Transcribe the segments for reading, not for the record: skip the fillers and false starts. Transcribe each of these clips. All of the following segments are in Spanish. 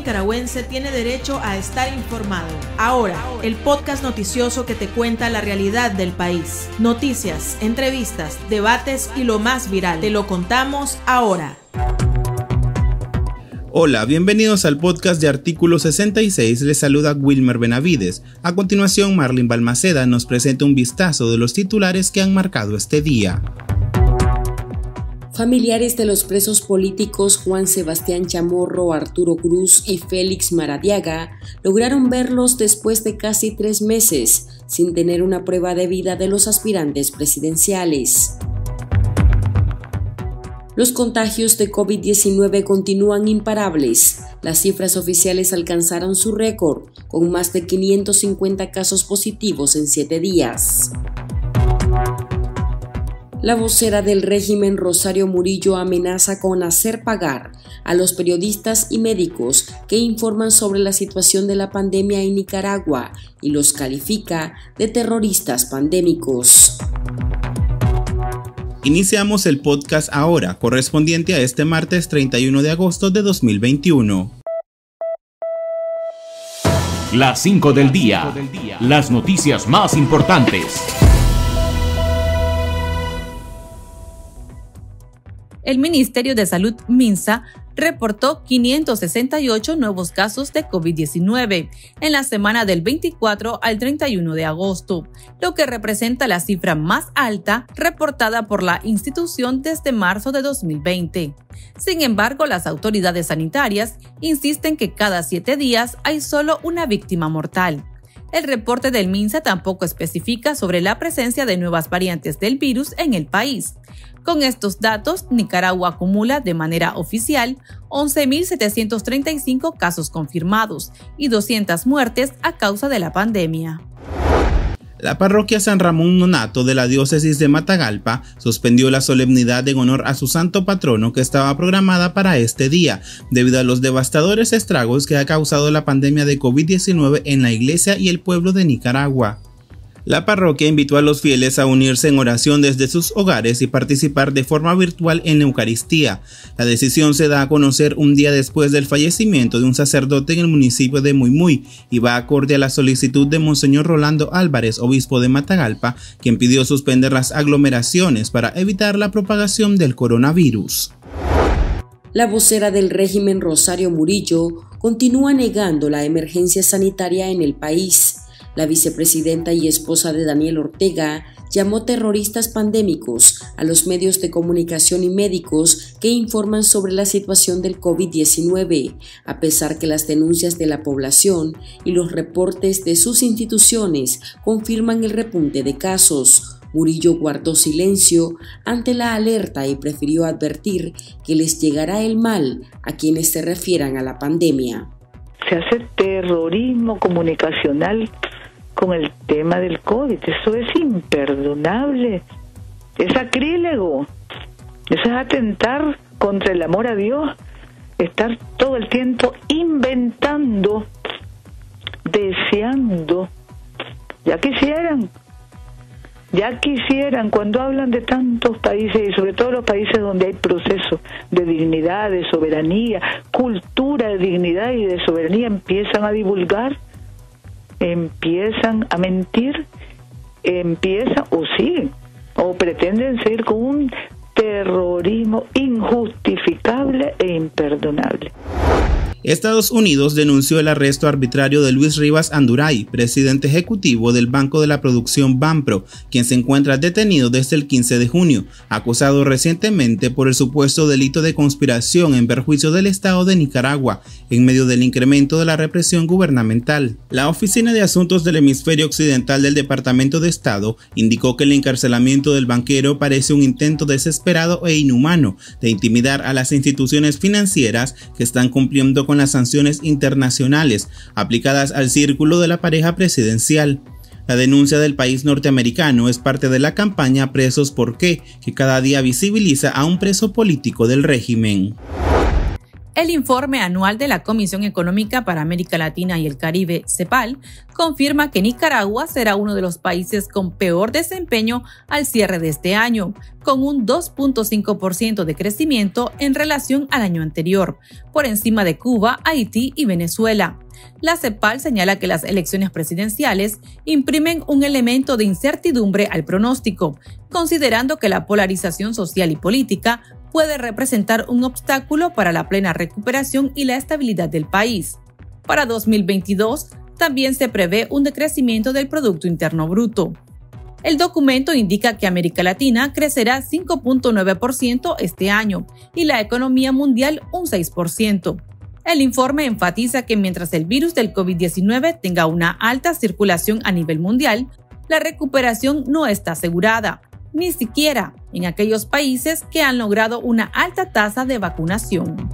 nicaragüense tiene derecho a estar informado. Ahora, el podcast noticioso que te cuenta la realidad del país. Noticias, entrevistas, debates y lo más viral. Te lo contamos ahora. Hola, bienvenidos al podcast de Artículo 66, les saluda Wilmer Benavides. A continuación, Marlene Balmaceda nos presenta un vistazo de los titulares que han marcado este día. Familiares de los presos políticos Juan Sebastián Chamorro, Arturo Cruz y Félix Maradiaga lograron verlos después de casi 3 meses, sin tener una prueba de vida de los aspirantes presidenciales. Los contagios de COVID-19 continúan imparables. Las cifras oficiales alcanzaron su récord, con más de 550 casos positivos en 7 días. La vocera del régimen, Rosario Murillo, amenaza con hacer pagar a los periodistas y médicos que informan sobre la situación de la pandemia en Nicaragua y los califica de terroristas pandémicos. Iniciamos el podcast ahora, correspondiente a este martes 31 de agosto de 2021. Las 5 del día. Las noticias más importantes. El Ministerio de Salud, MINSA, reportó 568 nuevos casos de COVID-19 en la semana del 24 al 31 de agosto, lo que representa la cifra más alta reportada por la institución desde marzo de 2020. Sin embargo, las autoridades sanitarias insisten que cada 7 días hay solo una víctima mortal. El reporte del MINSA tampoco especifica sobre la presencia de nuevas variantes del virus en el país. Con estos datos, Nicaragua acumula de manera oficial 11.735 casos confirmados y 200 muertes a causa de la pandemia. La parroquia San Ramón Nonato de la diócesis de Matagalpa suspendió la solemnidad en honor a su santo patrono que estaba programada para este día, debido a los devastadores estragos que ha causado la pandemia de COVID-19 en la iglesia y el pueblo de Nicaragua. La parroquia invitó a los fieles a unirse en oración desde sus hogares y participar de forma virtual en la Eucaristía. La decisión se da a conocer un día después del fallecimiento de un sacerdote en el municipio de Muymuy y va acorde a la solicitud de Monseñor Rolando Álvarez, obispo de Matagalpa, quien pidió suspender las aglomeraciones para evitar la propagación del coronavirus. La vocera del régimen, Rosario Murillo, continúa negando la emergencia sanitaria en el país. La vicepresidenta y esposa de Daniel Ortega llamó terroristas pandémicos a los medios de comunicación y médicos que informan sobre la situación del COVID-19, a pesar que las denuncias de la población y los reportes de sus instituciones confirman el repunte de casos. Murillo guardó silencio ante la alerta y prefirió advertir que les llegará el mal a quienes se refieran a la pandemia. Se hace terrorismo comunicacional con el tema del COVID. Eso es imperdonable, es sacrílego, eso es atentar contra el amor a Dios, estar todo el tiempo inventando, deseando. Ya quisieran cuando hablan de tantos países y sobre todo los países donde hay procesos de dignidad, de soberanía, cultura de dignidad y de soberanía, empiezan a divulgar, empiezan a mentir, siguen o pretenden seguir con un terrorismo injustificable e imperdonable. Estados Unidos denunció el arresto arbitrario de Luis Rivas Anduray, presidente ejecutivo del Banco de la Producción Banpro, quien se encuentra detenido desde el 15 de junio, acusado recientemente por el supuesto delito de conspiración en perjuicio del Estado de Nicaragua, en medio del incremento de la represión gubernamental. La Oficina de Asuntos del Hemisferio Occidental del Departamento de Estado indicó que el encarcelamiento del banquero parece un intento desesperado e inhumano de intimidar a las instituciones financieras que están cumpliendo con las sanciones internacionales aplicadas al círculo de la pareja presidencial. La denuncia del país norteamericano es parte de la campaña Presos ¿Por qué?, que cada día visibiliza a un preso político del régimen. El informe anual de la Comisión Económica para América Latina y el Caribe, CEPAL, confirma que Nicaragua será uno de los países con peor desempeño al cierre de este año, con un 2.5% de crecimiento en relación al año anterior, por encima de Cuba, Haití y Venezuela. La CEPAL señala que las elecciones presidenciales imprimen un elemento de incertidumbre al pronóstico, considerando que la polarización social y política puede representar un obstáculo para la plena recuperación y la estabilidad del país. Para 2022, también se prevé un decrecimiento del Producto Interno Bruto. El documento indica que América Latina crecerá 5.9% este año y la economía mundial un 6%. El informe enfatiza que mientras el virus del COVID-19 tenga una alta circulación a nivel mundial, la recuperación no está asegurada, ni siquiera en aquellos países que han logrado una alta tasa de vacunación.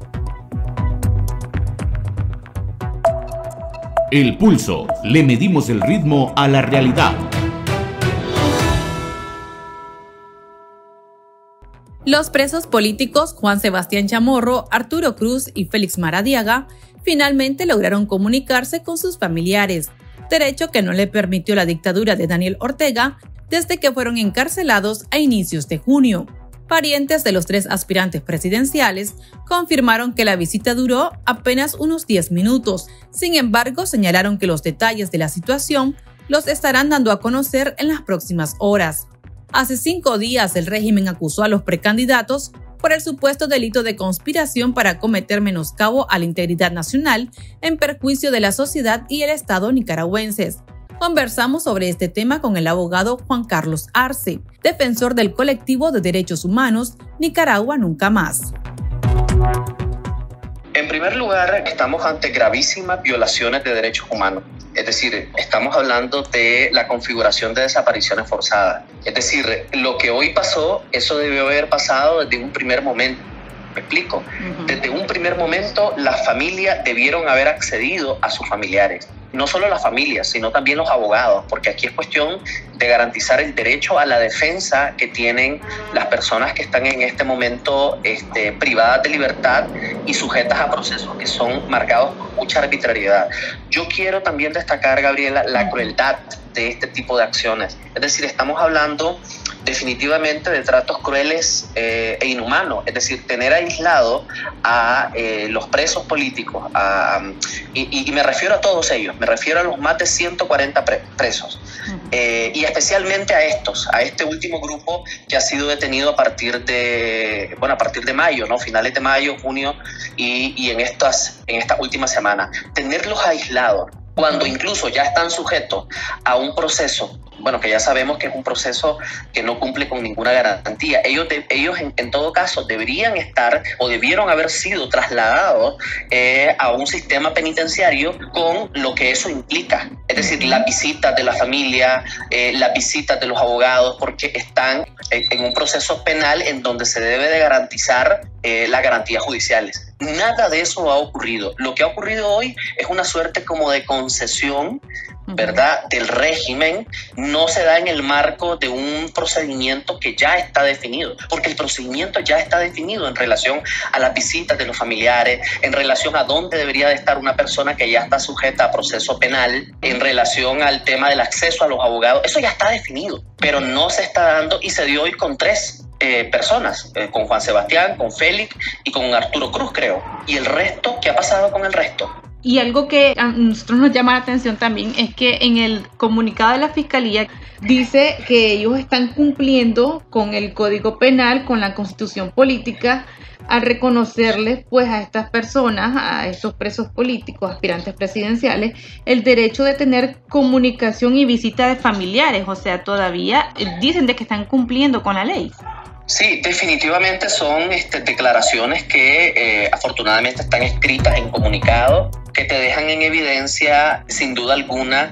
El Pulso. Le medimos el ritmo a la realidad. Los presos políticos Juan Sebastián Chamorro, Arturo Cruz y Félix Maradiaga finalmente lograron comunicarse con sus familiares, derecho que no le permitió la dictadura de Daniel Ortega desde que fueron encarcelados a inicios de junio. Parientes de los 3 aspirantes presidenciales confirmaron que la visita duró apenas unos 10 minutos. Sin embargo, señalaron que los detalles de la situación los estarán dando a conocer en las próximas horas. Hace 5 días el régimen acusó a los precandidatos por el supuesto delito de conspiración para cometer menoscabo a la integridad nacional en perjuicio de la sociedad y el Estado nicaragüenses. Conversamos sobre este tema con el abogado Juan Carlos Arce, defensor del colectivo de derechos humanos Nicaragua Nunca Más. En primer lugar, estamos ante gravísimas violaciones de derechos humanos. Es decir, estamos hablando de la configuración de desapariciones forzadas. Es decir, lo que hoy pasó, eso debió haber pasado desde un primer momento. ¿Me explico? Desde un primer momento, las familias debieron haber accedido a sus familiares. No solo las familias, sino también los abogados, porque aquí es cuestión de garantizar el derecho a la defensa que tienen las personas que están en este momento privadas de libertad y sujetas a procesos que son marcados por mucha arbitrariedad. Yo quiero también destacar, Gabriela, la crueldad de este tipo de acciones. Es decir, estamos hablando definitivamente de tratos crueles e inhumanos, es decir, tener aislado a los presos políticos, y me refiero a todos ellos, me refiero a los más de 140 presos, y especialmente a este último grupo que ha sido detenido a partir de mayo, ¿no? Finales de mayo, junio y en estas últimas semanas. Tenerlos aislados cuando incluso ya están sujetos a un proceso, que ya sabemos que es un proceso que no cumple con ninguna garantía. Ellos en todo caso deberían estar o debieron haber sido trasladados a un sistema penitenciario con lo que eso implica. Es decir, las visitas de la familia, las visitas de los abogados, porque están en un proceso penal en donde se debe de garantizar las garantías judiciales. Nada de eso ha ocurrido. Lo que ha ocurrido hoy es una suerte como de concesión, ¿verdad?, del régimen. No se da en el marco de un procedimiento que ya está definido, porque el procedimiento ya está definido en relación a las visitas de los familiares, en relación a dónde debería de estar una persona que ya está sujeta a proceso penal, en relación al tema del acceso a los abogados. Eso ya está definido, pero no se está dando, y se dio hoy con 3 personas, con Juan Sebastián, con Félix y con Arturo Cruz, creo. ¿Y el resto? ¿Qué ha pasado con el resto? Y algo que a nosotros nos llama la atención también es que en el comunicado de la Fiscalía dice que ellos están cumpliendo con el Código Penal, con la Constitución Política, al reconocerles pues a estas personas, a estos presos políticos, aspirantes presidenciales, el derecho de tener comunicación y visita de familiares. O sea, todavía dicen de que están cumpliendo con la ley. Sí, definitivamente son declaraciones que afortunadamente están escritas en comunicado, que te dejan en evidencia, sin duda alguna,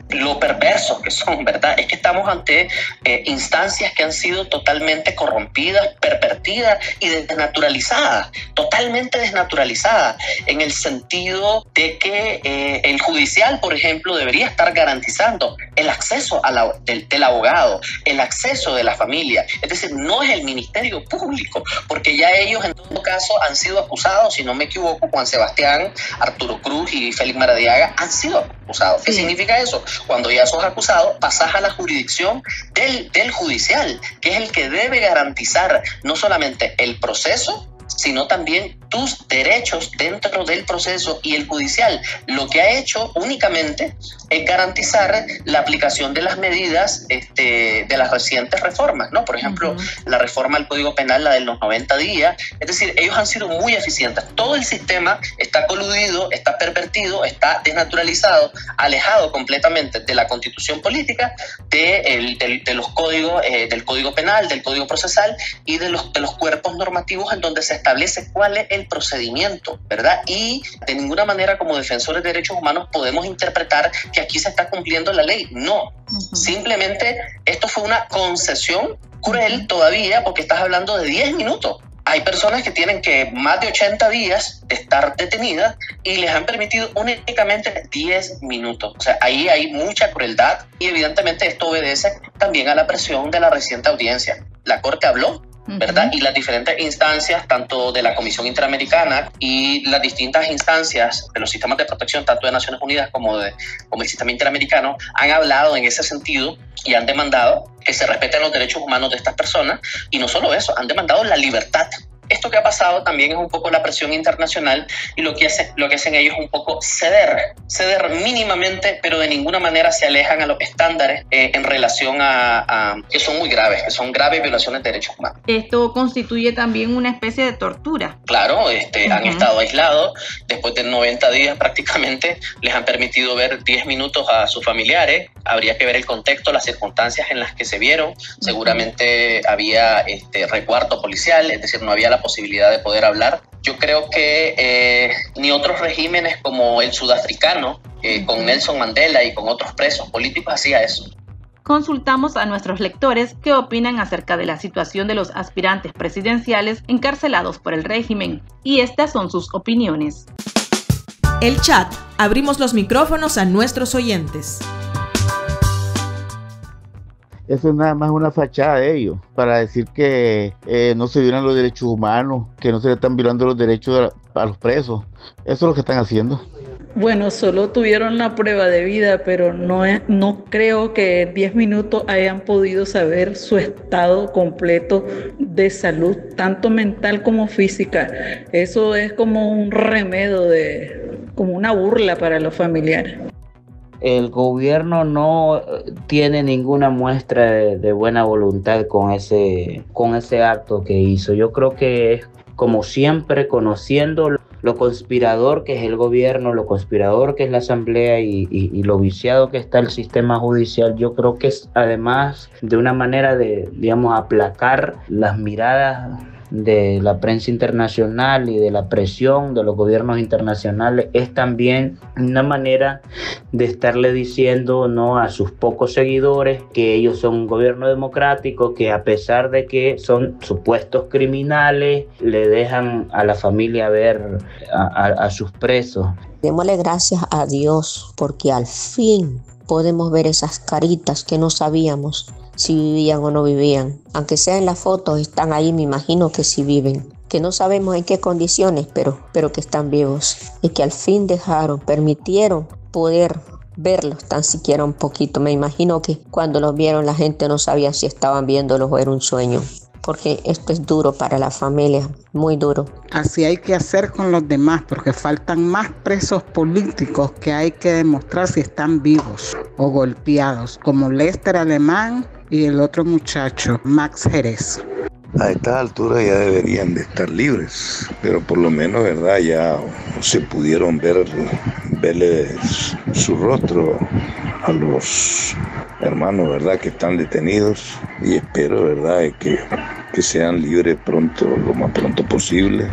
lo perversos que son, ¿verdad? Es que estamos ante instancias que han sido totalmente corrompidas, pervertidas y desnaturalizadas, totalmente desnaturalizadas, en el sentido de que el judicial, por ejemplo, debería estar garantizando el acceso del abogado, el acceso de la familia. Es decir, no es el Ministerio Público, porque ya ellos en todo caso han sido acusados, si no me equivoco, Juan Sebastián, Arturo Cruz y Félix Maradiaga han sido acusados. ¿Qué significa eso? Cuando ya sos acusado, pasás a la jurisdicción del judicial, que es el que debe garantizar no solamente el proceso, sino también tus derechos dentro del proceso, y el judicial lo que ha hecho únicamente es garantizar la aplicación de las medidas de las recientes reformas, ¿no? Por ejemplo, la reforma al Código Penal, la de los 90 días, es decir, ellos han sido muy eficientes. Todo el sistema está coludido, está pervertido, está desnaturalizado, alejado completamente de la Constitución política, de los códigos, del Código Penal, del Código Procesal y de los cuerpos normativos en donde se establece cuál es el procedimiento, ¿verdad? Y de ninguna manera, como defensores de derechos humanos, podemos interpretar que aquí se está cumpliendo la ley. No, simplemente esto fue una concesión cruel todavía, porque estás hablando de 10 minutos. Hay personas que tienen que más de 80 días de estar detenidas y les han permitido únicamente 10 minutos. O sea, ahí hay mucha crueldad, y evidentemente esto obedece también a la presión de la reciente audiencia. La Corte habló, ¿verdad? Y las diferentes instancias, tanto de la Comisión Interamericana y las distintas instancias de los sistemas de protección, tanto de Naciones Unidas como el sistema interamericano, han hablado en ese sentido y han demandado que se respeten los derechos humanos de estas personas. Y no solo eso, han demandado la libertad. Esto que ha pasado también es un poco la presión internacional, y lo que hacen ellos es un poco ceder mínimamente, pero de ninguna manera se alejan a los estándares en relación a que son muy graves, que son graves violaciones de derechos humanos. Esto constituye también una especie de tortura. Claro, han estado aislados, después de 90 días prácticamente les han permitido ver 10 minutos a sus familiares. Habría que ver el contexto, las circunstancias en las que se vieron. Seguramente había resguardo policial, es decir, no había la posibilidad de poder hablar. Yo creo que ni otros regímenes como el sudafricano, con Nelson Mandela y con otros presos políticos, hacía eso. Consultamos a nuestros lectores qué opinan acerca de la situación de los aspirantes presidenciales encarcelados por el régimen, y estas son sus opiniones. El chat. Abrimos los micrófonos a nuestros oyentes. Eso es nada más una fachada de ellos, para decir que no se violan los derechos humanos, que no se le están violando los derechos a los presos. Eso es lo que están haciendo. Bueno, solo tuvieron la prueba de vida, pero no creo que en 10 minutos hayan podido saber su estado completo de salud, tanto mental como física. Eso es como un remedio, como una burla para los familiares. El gobierno no tiene ninguna muestra de buena voluntad con ese acto que hizo. Yo creo que es, como siempre, conociendo lo conspirador que es el gobierno, lo conspirador que es la asamblea y lo viciado que está el sistema judicial. Yo creo que es, además de una manera de, digamos, aplacar las miradas de la prensa internacional y de la presión de los gobiernos internacionales, es también una manera de estarle diciendo, ¿no?, a sus pocos seguidores que ellos son un gobierno democrático, que a pesar de que son supuestos criminales, le dejan a la familia ver a sus presos. Démosle gracias a Dios porque al fin podemos ver esas caritas que no sabíamos si vivían o no vivían. Aunque sea en las fotos, están ahí, me imagino que sí viven. Que no sabemos en qué condiciones, pero que están vivos. Y que al fin permitieron poder verlos tan siquiera un poquito. Me imagino que cuando los vieron la gente no sabía si estaban viéndolos o era un sueño. Porque esto es duro para la familia, muy duro. Así hay que hacer con los demás, porque faltan más presos políticos que hay que demostrar si están vivos o golpeados, como Lester Alemán y el otro muchacho, Max Jerez. A estas alturas ya deberían de estar libres, pero por lo menos, ¿verdad?, ya se pudieron verle su rostro a los hermanos, ¿verdad?, que están detenidos, y espero, ¿verdad?, que sean libres pronto, lo más pronto posible.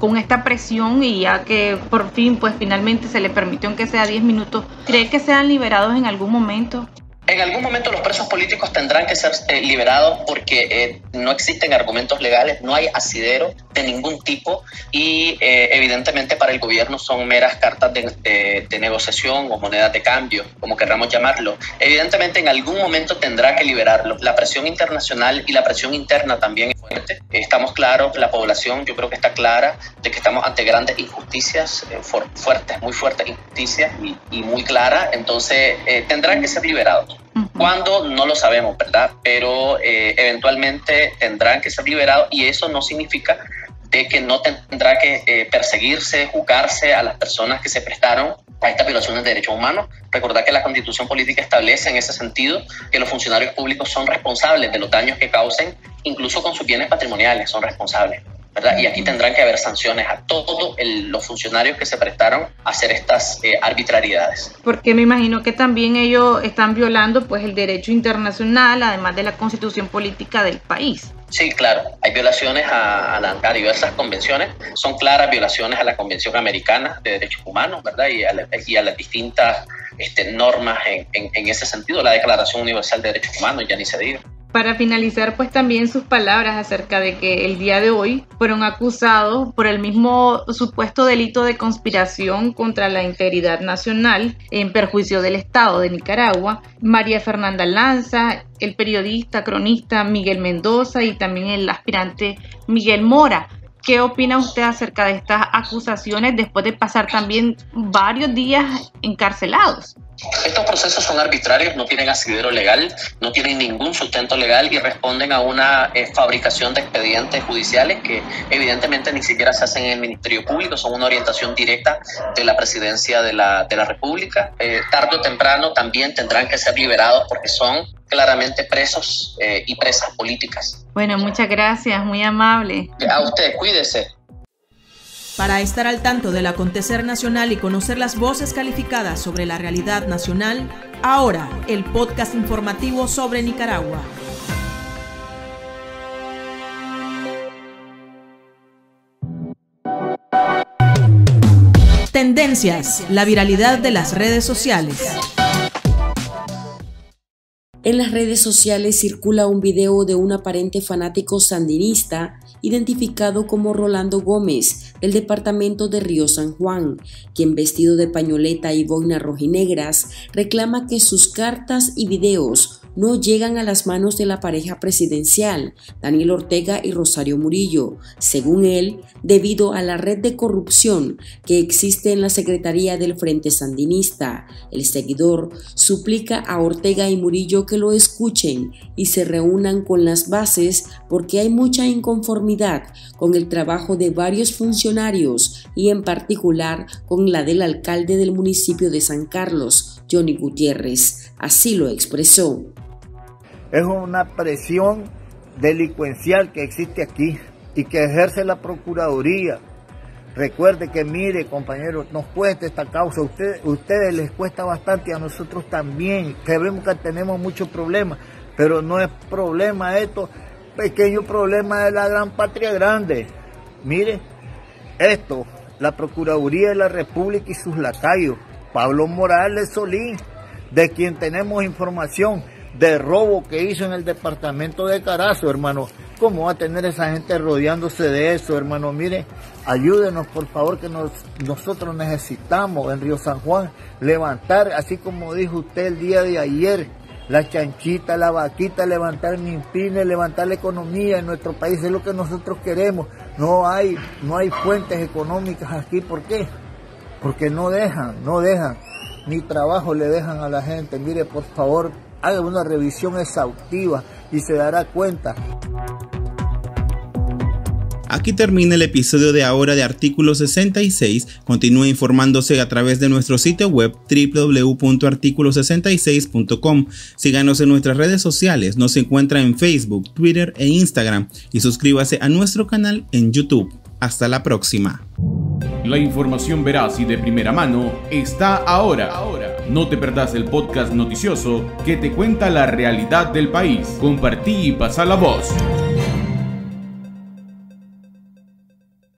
con esta presión y ya que por fin, pues finalmente se le permitió aunque sea 10 minutos, ¿cree que sean liberados en algún momento? En algún momento los presos políticos tendrán que ser liberados porque no existen argumentos legales, no hay asidero de ningún tipo y evidentemente para el gobierno son meras cartas de negociación o monedas de cambio, como querramos llamarlo. Evidentemente en algún momento tendrá que liberarlo. La presión internacional y la presión interna también es fuerte. Estamos claros, la población yo creo que está clara de que estamos ante grandes injusticias, fuertes, muy fuertes injusticias y muy claras, entonces tendrán que ser liberados. ¿Cuándo? No lo sabemos, ¿verdad? Pero eventualmente tendrán que ser liberados y eso no significa de que no tendrá que perseguirse, juzgarse a las personas que se prestaron a estas violaciones de derechos humanos. Recordar que la Constitución Política establece en ese sentido que los funcionarios públicos son responsables de los daños que causen, incluso con sus bienes patrimoniales, son responsables, ¿verdad? Y aquí tendrán que haber sanciones a todos los funcionarios que se prestaron a hacer estas arbitrariedades. Porque me imagino que también ellos están violando pues el derecho internacional, además de la Constitución Política del país. Sí, claro, hay violaciones a diversas convenciones, son claras violaciones a la Convención Americana de Derechos Humanos, ¿verdad? Y a las distintas normas en ese sentido, la Declaración Universal de Derechos Humanos, ya ni se diga. Para finalizar, pues también sus palabras acerca de que el día de hoy fueron acusados por el mismo supuesto delito de conspiración contra la integridad nacional en perjuicio del Estado de Nicaragua, María Fernanda Lanza, el periodista, cronista Miguel Mendoza y también el aspirante Miguel Mora. ¿Qué opina usted acerca de estas acusaciones después de pasar también varios días encarcelados? Estos procesos son arbitrarios, no tienen asidero legal, no tienen ningún sustento legal y responden a una fabricación de expedientes judiciales que evidentemente ni siquiera se hacen en el Ministerio Público, son una orientación directa de la Presidencia de la República. Tarde o temprano también tendrán que ser liberados porque son claramente presos y presas políticas. Bueno, muchas gracias, muy amable. A usted, cuídese. Para estar al tanto del acontecer nacional y conocer las voces calificadas sobre la realidad nacional, ahora el podcast informativo sobre Nicaragua. Tendencias, la viralidad de las redes sociales. En las redes sociales circula un video de un aparente fanático sandinista identificado como Rolando Gómez, del departamento de Río San Juan, quien vestido de pañoleta y boina rojinegras reclama que sus cartas y videos no llegan a las manos de la pareja presidencial, Daniel Ortega y Rosario Murillo, según él, debido a la red de corrupción que existe en la Secretaría del Frente Sandinista. El seguidor suplica a Ortega y Murillo que lo escuchen y se reúnan con las bases porque hay mucha inconformidad con el trabajo de varios funcionarios y en particular con la del alcalde del municipio de San Carlos, Johnny Gutiérrez. Así lo expresó. Es una presión delincuencial que existe aquí y que ejerce la Procuraduría. Recuerde que, mire, compañeros, nos cuesta esta causa. Ustedes les cuesta bastante y a nosotros también. Sabemos que tenemos muchos problemas, pero no es problema esto, pequeño problema de la gran patria grande. Mire, esto, la Procuraduría de la República y sus lacayos, Pablo Morales Solís, de quien tenemos información de robo que hizo en el departamento de Carazo, hermano. ¿Cómo va a tener esa gente rodeándose de eso, hermano? Mire, ayúdenos por favor, que nosotros necesitamos en Río San Juan levantar, así como dijo usted el día de ayer, la chanchita, la vaquita, levantar Mimpines, levantar la economía en nuestro país, es lo que nosotros queremos. No hay fuentes económicas aquí. ¿Por qué? Porque no dejan, ni trabajo le dejan a la gente. Mire, por favor, haga una revisión exhaustiva y se dará cuenta. Aquí termina el episodio de ahora de Artículo 66. Continúe informándose a través de nuestro sitio web www.articulo66.com. Síganos en nuestras redes sociales. Nos encuentra en Facebook, Twitter e Instagram. Y suscríbase a nuestro canal en YouTube. Hasta la próxima. La información veraz y de primera mano está ahora. No te perdás el podcast noticioso que te cuenta la realidad del país. Compartí y pasa la voz.